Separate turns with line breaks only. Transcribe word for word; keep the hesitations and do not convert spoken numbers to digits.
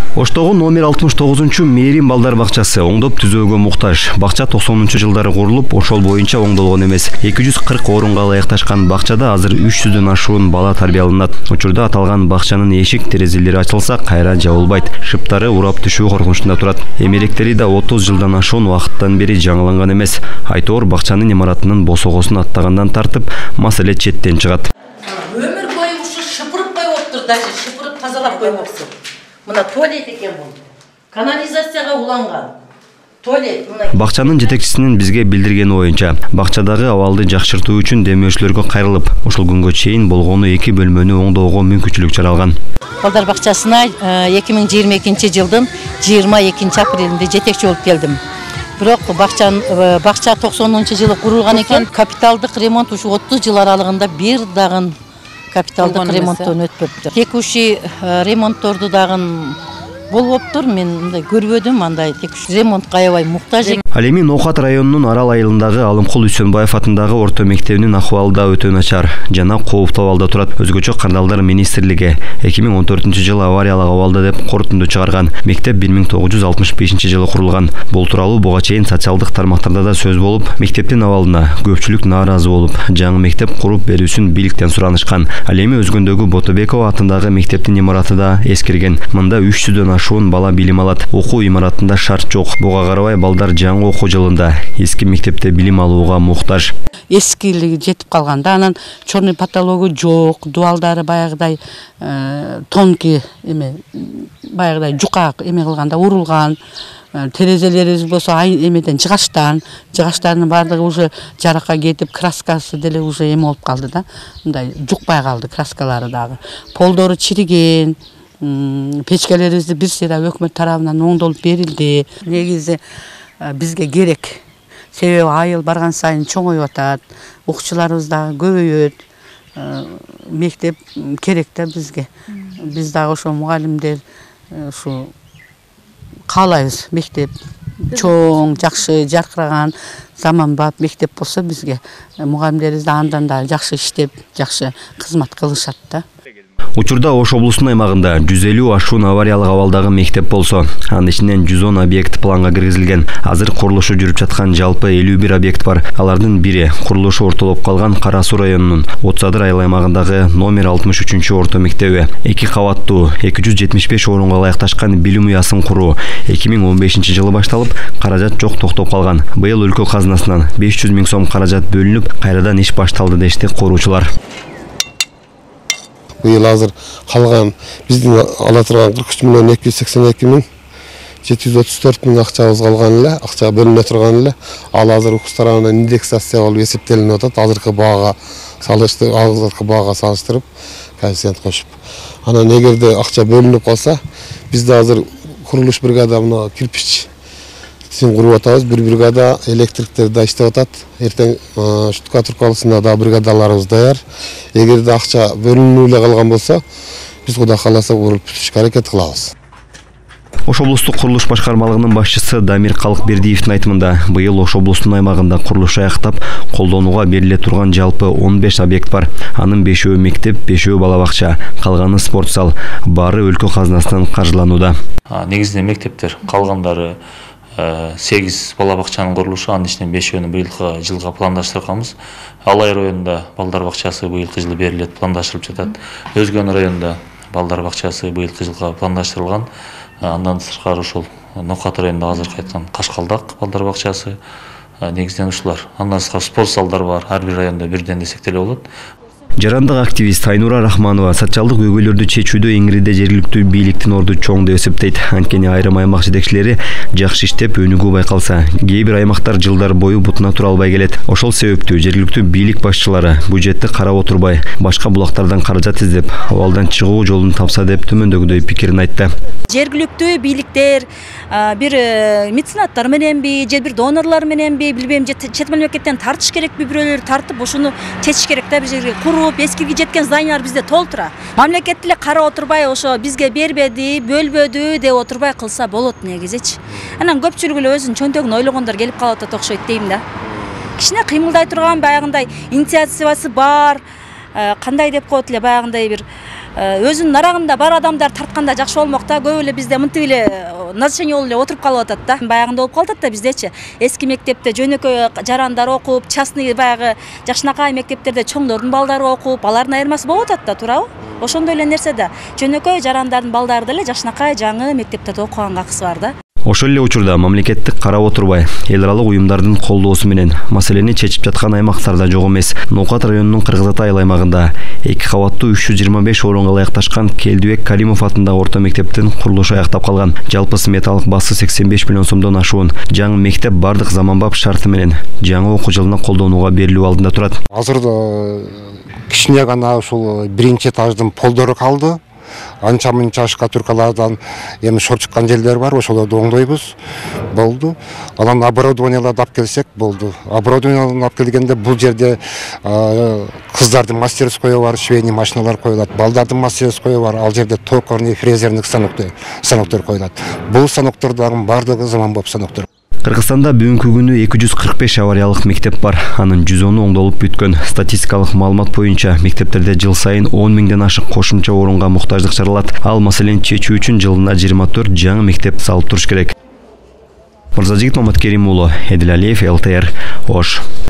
Оштогу номер алтымыш тогузунчу Мээрим балдар бакчасы оңдоп түзөөгө муктаж. Бакча токсонунчу жылдары курулуп, ошол боюнча оңдолгон эмес. эки жүз кырк орунга ылайыкташкан бакчада азыр үч жүздөн ашуун бала тарбияланат. Учурда аталган бакчанын эшик терезелери ачылса кайра жабылбайт. Шыптары урап түшүү коркунучунда турат. Эмеректери да отуз жылдан ашуун убакыттан бери жаңыланган эмес. Айтор бакчанын имаратынын босогосун аттагандан тартып, маселе четтен чыгат.
Өмүр бою ушу шыпырып коюптур, даже шыпырып тазалап коймоксу. Мына туалет экен бул. Канализацияга уланган. Туалет.
Бакчанын жетекчисинин бизге билдиргени боюнча, бакчадагы абалды жакшыртуу үчүн демөөчүлөргө кайрылып, ошол күнгө чейин болгону эки бөлмөнү оңдоого мүмкүнчүлүк жаралган.
Балдар бакчасына эки миң жыйырма экинчи жылдын жыйырма экинчи апрелинде жетекчи болуп келдим. Бирок бакчан бакча токсонунчу жылы курулган экен. Капиталдык ремонт ушу отуз жыл аралыгында бир дагы капиталдык ремонттон өтпөптүр. Текущий ремонтторду дагы болуптур. Мен мындай көрбөдүм, андай текущий ремонтка аябай муктаж.
Ал эми Ноокат районунун Арал айылындагы Алымкул Үсөнбаев атындагы орто мектебинин акыбалы да өтө начар жана кооптуу абалда турат. Өзгөчө Кардалдар министрлиги эки миң он төртүнчү жылы авариялык абалда деп корутунду чыгарган. Мектеп бир миң тогуз жүз алтымыш бешинчи жылы курулган. Бул тууралуу буга чейин социалдык тармактарда да сөз болуп, мектептин абалына көпчүлүк нааразы болуп, жаңы мектеп куруп берүүсүн бийликтен суранышкан. Ал эми Өзгөндөгү Ботобекова атындагы мектептин имараты да эскирген. Мында үч жүздөн ашуун бала билим алат. Окуу имаратында шарт жок. Буга карабай балдар жаңы окуу жылында эски мектепте билим алууга муктаж.
Эскилиги жетип калганда, анан чорный потологу жок, дуалдары баягыдай тонкий эме, баягыдай жука эме кылганда урулган. Терезелерибиз болсо эмеден жыгаштан, жыгаштардын баардыгы уже жаракка кетип, краскасы деле уже эме болуп калды да. Мындай жукпай калды краскалары дагы. Полдору чириген. Печкелерибизди бир сыйра өкмөт тарабынан оңдолуп берилди. Негизи бизге керек. Себеби айыл барган сайын чоңоюп атат, окуучуларыбыз да көбөйөт. Мектеп керек да бизге. Биз дагы ошо мугалимдер ушу каалайбыз. Мектеп чоң, жакшы, жаркыраган, заманбап мектеп болсо бизге мугалимдерибиз да андан да жакшы иштеп, жакшы кызмат кылышат да.
Учурда Ош облусунун аймагында жүз элүү ашуун авариялык абалдагы мектеп болсо, анын ичинен жүз он объект планга киргизилген. Азыр курулушу жүрүп жаткан жалпы элүү бир объект бар. Алардын бири курулушу ортолоп калган Кара Суу районунун Отуз Адыр айыл аймагындагы номер алтымыш үчүнчү орто мектеби. эки кабаттуу эки жүз жетимиш беш орунга ылайыкташкан билим уясын куруу эки миң он бешинчи жылы башталып, каражат жок токтоп калган. Быйыл өлкө казынасынан беш жүз миң сом каражат бөлүнүп, кайрадан иш башталды дешти куруучулар.
Быйыл азыр калган биздин ала турган кырк үч миллион эки жүз сексен эки миң жети жүз отуз төрт миң акчабыз калган эле, акча бөлүнө турган эле. Ал азыр укук тарабынан индексация болуп эсептелинип атат. Азыркы баага салыштырып, азыркы баага салыштырып, коэффициент кошуп. Анан эгерде акча бөлүнүп калса, бизде азыр курулуш бригада мына кирпич син куруп атабыз. Бир бригада электриктер да иштеп атат. Эртең штукатуркалысында да бригадаларыбыз даяр. Эгерде акча бөлүнүп эле калган болсо, биз Кудай кааласа куруп бүтүшкө аракет кылабыз.
Ош облустук курулуш башкармалыгынын башчысы Дамир Калыкбердиевдин айтымында, быйыл Ош облусунун аймагында курулуш аяктап, колдонууга бериле турган жалпы он беш объект бар. Анын бешөө мектеп, бешөө бала бакча, калганы спорт зал, баары өлкө казынасынан каржыланууда.
Негизинен мектептер, калгандары сегиз бала бакчанын курулушу, анын ичинен бешөөнү быйылкы жылга пландаштырганбыз. Алай районунда балдар бакчасы быйылкы жылы берилет, пландаштырылып жатат. Өзгөн районунда балдар бакчасы быйылкы жылга пландаштырылган. Андан сырткары ушул Ноокат районунда азыркы айткан Кашкалдак балдар бакчасы, негизинен ушулар. Андан сырткары спорт залдар бар, ар бир районда бирден десек деле болот.
Жарандык активист Айнура Рахманова социалдык көйгөйлөрдү чечүүдө Эңириде жергиликтүү бийликтин орду чоң деп эсептейт. Анткени айрым аймак жетекчилери жакшы иштеп өнүгүү байкалса, кээ бир аймактар жылдар бою бутуна тура албай келет. Ошол себептүү жергиликтүү бийлик башчылары бюджетти карап отурбай, башка булактардан каражат издеп, абалдан чыгуу жолун тапса деп төмөндөгүдөй пикирин айтты.
Жергиликтүү бийликтер бир меценаттар мененби, же бир донорлор мененби, билбейм, же чет мамлекеттен тартыш керекпи, бирөөлөр тартып ушуну чечиш керек да. Бир жерге куруп, эскиге жеткен зданиялар бизде толтура. Мамлекет деле карап отурбай, ошо бизге бербеди, бөлбөдү деп отурбай кылса болот негизичи. Анан көпчүлүгү эле өзүнүн чөнтөгүн ойлогондор келип калып атат окшойт дейм да. Кичине кыймылдай турган баягындай инициативасы бар, кандай деп коет эле баягындай бир өзүнүн арагында бар адамдар тартканда жакшы болмок да. Көп эле бизде мынтип эле назначение болуп эле отуруп калып атат да. Баягында болуп калат да биздечи. Эски мектепте жөнөкөй жарандар окуп, частный баягы жакшынакай мектептерде чоңдордун балдары окуп, алардын айырмасы болуп атат да, туурабы? Ошондой эле нерсе да. Жөнөкөй жарандардын балдары деле жакшынакай жаңы мектептерде окуганга акысы бар да.
Ошол эле учурда мамлекеттик карап отурбай, эл аралык уюмдардын колдоосу менен маселени чечип жаткан аймактарда жок эмес. Ноокат районунун Кыргызат айыл аймагында эки кабаттуу үч жүз жыйырма беш орунга ылайыкташкан Келдибек Каримов атындагы орто мектептин курулушу аяктап калган. Жалпы сметалык баасы сексен беш миллион сомдон ашуун жаңы мектеп бардык заманбап шарты менен жаңы окуу жылына колдонууга берилүү алдында турат.
Азыр кичине гана ушул биринчи этаждын полдору калды. Анча мынча шкатуркалардан эми шор чыккан жерлер бар, ошолорду оңдойбуз. Болду. Анан оборудованияларды алып келсек болду. Оборудованияларды алып келгенде бул жерде кыздардын мастерскойу бар, швейный машиналар коюлат, балдардын мастерскойу бар, ал жерде токарный, фрезерный станоктор, станоктор коюлат. Бул станоктордун бардыгы заманбап станоктор.
Кыргызстанда бүгүнкү күнү эки жүз кырк беш авариялык мектеп бар. Анын жүз оны оңдолуп бүткөн. Статистикалык маалымат боюнча мектептерде жыл сайын он миңден ашык кошумча орунга муктаждык чыгарылат. Ал маселени чечүү үчүн жылына жыйырма төрт жаңы мектеп салып туруш керек. Мырзажигит Маматкерим уулу, Эдил Алиев, эл тэ эр, Ош.